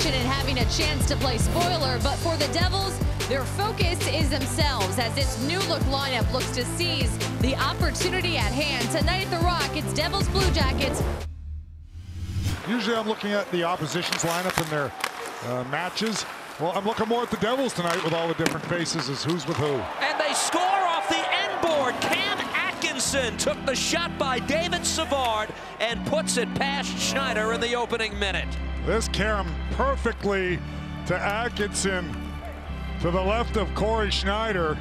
fortunate in having a chance to play spoiler, but for the Devils, their focus is themselves as this new-look lineup looks to seize the opportunity at hand. Tonight at the Rock, it's Devils Blue Jackets. Usually I'm looking at the opposition's lineup in their matches. Well, I'm looking more at the Devils tonight with all the different faces as who's with who. And they score off the end board. Cam Atkinson took the shot by David Savard and puts it past Schneider in the opening minute. This Cam perfectly to Atkinson to the left of Corey Schneider.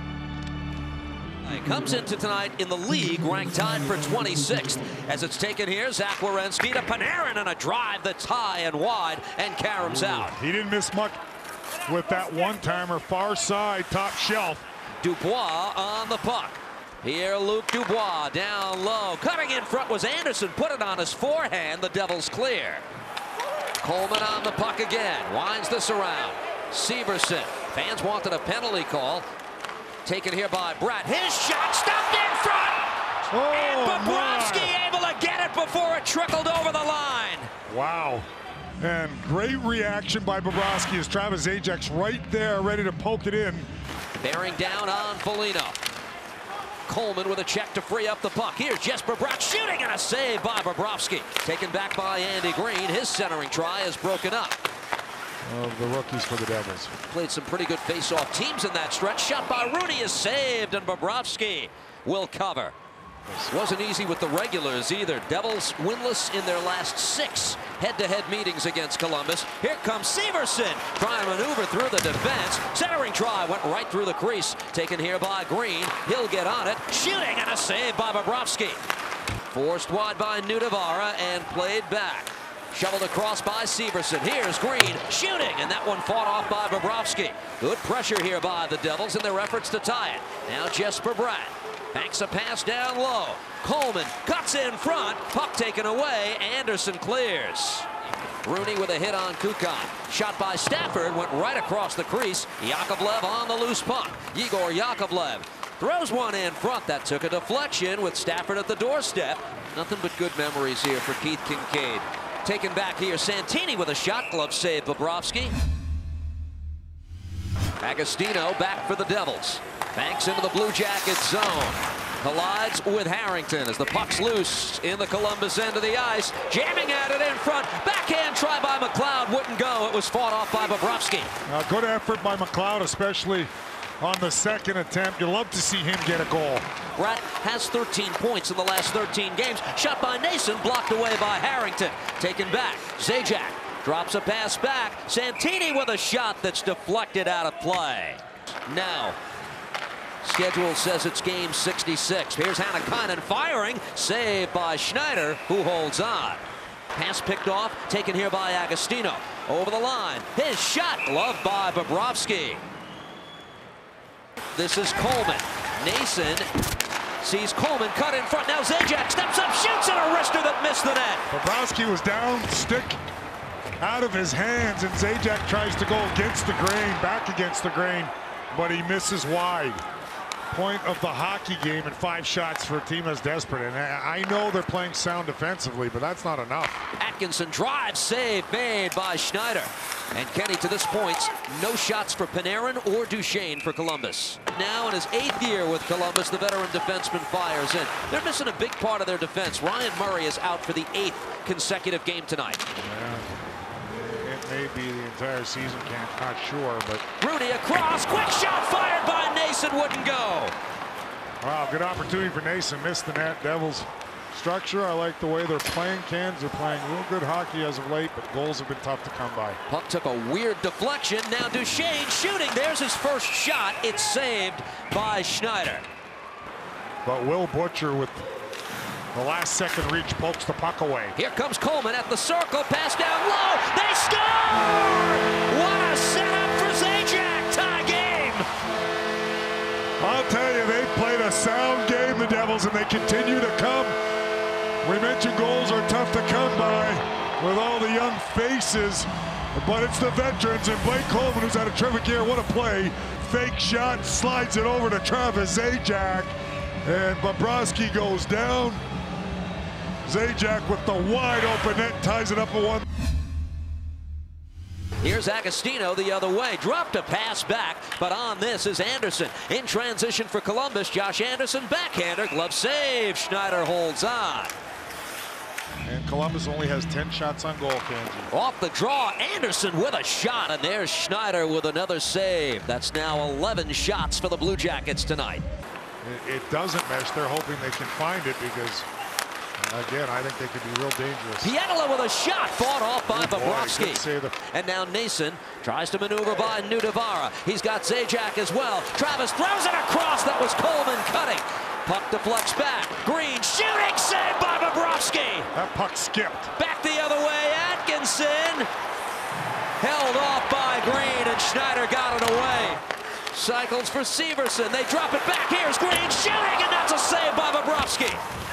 Comes into tonight in the league, ranked tied for 26th. As it's taken here, Zach Werenski to Panarin on a drive that's high and wide, and Karam's out. He didn't miss much with that one-timer, far side, top shelf. Dubois on the puck. Here, Luke Dubois down low. Cutting in front was Anderson. Put it on his forehand. The Devils clear. Coleman on the puck again. Winds this around. Severson. Fans wanted a penalty call. Taken here by Bratt. His shot stopped in front. And Bobrovsky able to get it before it trickled over the line. Wow. And great reaction by Bobrovsky as Travis Zajac right there ready to poke it in. Bearing down on Foligno. Coleman with a check to free up the puck. Here's Jesper Bratt shooting and a save by Bobrovsky. Taken back by Andy Green. His centering try is broken up. Of the rookies for the Devils. Played some pretty good face-off teams in that stretch. Shot by Rooney is saved, and Bobrovsky will cover. Wasn't easy with the regulars either. Devils winless in their last 6 head-to-head meetings against Columbus. Here comes Severson trying to maneuver through the defense. Centering try went right through the crease. Taken here by Green. He'll get on it. Shooting and a save by Bobrovsky. Forced wide by Nudavara and played back. Shoveled across by Severson. Here's Green shooting, and that one fought off by Bobrovsky. Good pressure here by the Devils in their efforts to tie it. Now Jesper Bratt banks a pass down low. Coleman cuts in front. Puck taken away. Anderson clears. Rooney with a hit on Kukan. Shot by Stafford went right across the crease. Yakovlev on the loose puck. Igor Yakovlev throws one in front. That took a deflection with Stafford at the doorstep. Nothing but good memories here for Keith Kincaid. Taken back here, Santini with a shot glove save, Bobrovsky. Agostino back for the Devils. Banks into the Blue Jackets zone. Collides with Harrington as the puck's loose in the Columbus end of the ice. Jamming at it in front. Backhand try by McLeod. Wouldn't go. It was fought off by Bobrovsky. Good effort by McLeod, especially on the second attempt. You'd love to see him get a goal. Bratt has 13 points in the last 13 games. Shot by Nason, blocked away by Harrington. Taken back. Zajac drops a pass back. Santini with a shot that's deflected out of play. Now, schedule says it's game 66. Here's Hannakainen firing. Saved by Schneider, who holds on. Pass picked off. Taken here by Agostino. Over the line. His shot gloved by Bobrovsky. This is Coleman. Nason sees Coleman cut in front. Now Zajac steps up, shoots, and a wrister that missed the net. Bobrovsky was down, stick out of his hands, and Zajac tries to go against the grain, back against the grain, but he misses wide. Point of the hockey game and 5 shots for a team that's desperate. And I know they're playing sound defensively, but that's not enough. Atkinson drives, save made by Schneider. And Kenny, to this point, no shots for Panarin or Duchesne for Columbus. Now in his 8th year with Columbus, the veteran defenseman fires in. They're missing a big part of their defense. Ryan Murray is out for the 8th consecutive game tonight. Yeah, it may be the entire season, not sure, but... Rooney across, quick shot fired by Nason, wouldn't go. Wow, good opportunity for Nason, missed the net. Devils structure, I like the way they're playing. Cans are playing real good hockey as of late, but goals have been tough to come by. Puck took a weird deflection. Now Duchesne shooting. There's his first shot. It's saved by Schneider. But Will Butcher with the last second reach pokes the puck away. Here comes Coleman at the circle. Pass down low. They score! What a setup for Zajac. Tie game. I'll tell you, they've played a sound game, the Devils, and they continue to come. We mentioned goals are tough to come by with all the young faces, but it's the veterans, and Blake Coleman, who's had a terrific year. What a play. Fake shot, slides it over to Travis Zajac, and Bobrovsky goes down. Zajac with the wide open net ties it up at 1. Here's Agostino the other way. Dropped a pass back, but on this is Anderson. In transition for Columbus, Josh Anderson, backhander, glove save. Schneider holds on. And Columbus only has 10 shots on goal, Kenji. Off the draw, Anderson with a shot, and there's Schneider with another save. That's now 11 shots for the Blue Jackets tonight. It doesn't mesh. They're hoping they can find it because, again, I think they could be real dangerous. Pietila with a shot, fought off by Bobrovsky. And now Nason tries to maneuver by Nudavara. He's got Zajac as well. Travis throws it across. That was Coleman cutting. Puck deflects back. Green shooting, saved by Bobrovsky. That puck skipped. Back the other way, Atkinson. Held off by Green, and Schneider got it away. Cycles for Severson. They drop it back. Here's Green shooting, and that's a save by Bobrovsky.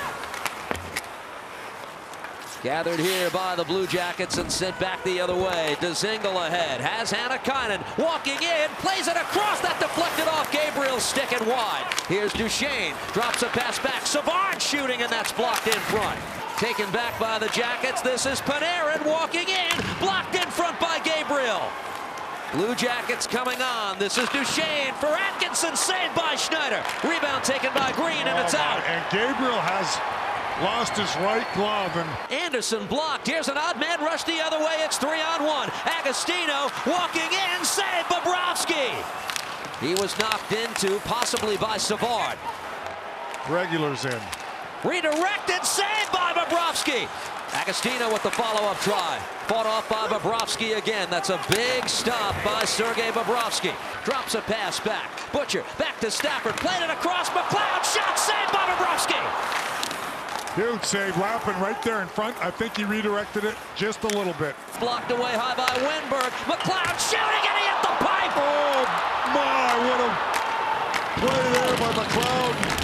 Gathered here by the Blue Jackets and sent back the other way. Dzingel ahead. Has Hannakainen walking in. Plays it across. That deflected off Gabriel's stick and wide. Here's Duchesne. Drops a pass back. Savard shooting, and that's blocked in front. Taken back by the Jackets. This is Panarin walking in. Blocked in front by Gabriel. Blue Jackets coming on. This is Duchesne for Atkinson. Saved by Schneider. Rebound taken by Green, and it's out. And Gabriel has lost his right glove. And Anderson blocked. Here's an odd man rush the other way. It's 3-on-1. Agostino walking in. Save Bobrovsky. He was knocked into, possibly by Savard. Regulars in. Redirected. Save by Bobrovsky. Agostino with the follow-up try. Fought off by Bobrovsky again. That's a big stop by Sergei Bobrovsky. Drops a pass back. Butcher back to Stafford. Played it across. McLeod. Shot saved by Bobrovsky. Huge save. Lappin right there in front. I think he redirected it just a little bit. Blocked away high by Wenberg. McLeod shooting, and he hit the pipe. Oh my, what a play there by McLeod.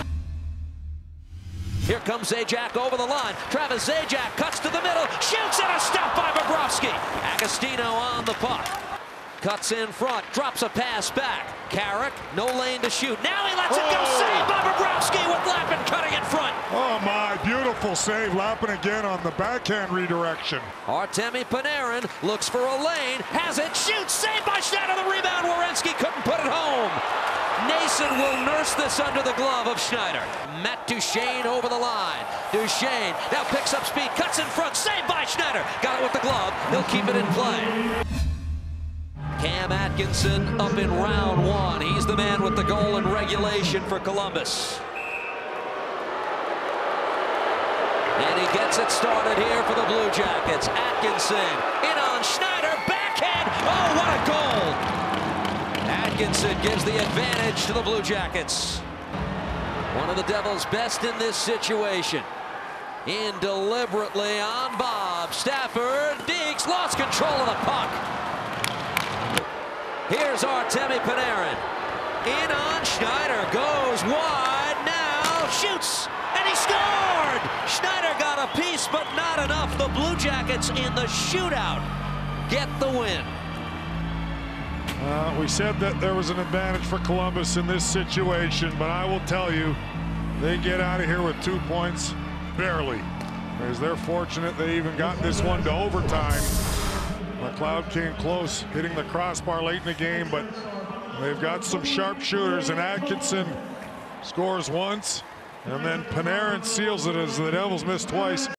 Here comes Zajac over the line. Travis Zajac cuts to the middle. Shoots, and a stop by Bobrovsky. Agostino on the puck. Cuts in front. Drops a pass back. Carrick, no lane to shoot. Now he lets it go. Saved by Bobrovsky with Lappin cutting in front. Oh my, beautiful save. Lappin again on the backhand redirection. Artemi Panarin looks for a lane. Has it. Shoots. Saved by Schneider. The rebound. Werenski couldn't put it home. Nason will nurse this under the glove of Schneider. Matt Duchesne over the line. Duchesne now picks up speed. Cuts in front. Saved by Schneider. Got it with the glove. He'll keep it in play. Cam Atkinson up in round one. He's the man with the goal in regulation for Columbus. And he gets it started here for the Blue Jackets. Atkinson in on Schneider. Backhand. Oh, what a goal. Atkinson gives the advantage to the Blue Jackets. One of the Devils' best in this situation. In deliberately on Bob. Stafford. Deeks lost control of the puck. Here's Artemi Panarin. In on Schneider. Goes wide. Now shoots. And he scored! Schneider got a piece, but not enough. The Blue Jackets in the shootout get the win. We said that there was an advantage for Columbus in this situation, but I will tell you, they get out of here with 2 points, barely. As they're fortunate they even got this one to overtime. McLeod came close, hitting the crossbar late in the game, but they've got some sharp shooters, and Atkinson scores once, and then Panarin seals it as the Devils miss twice.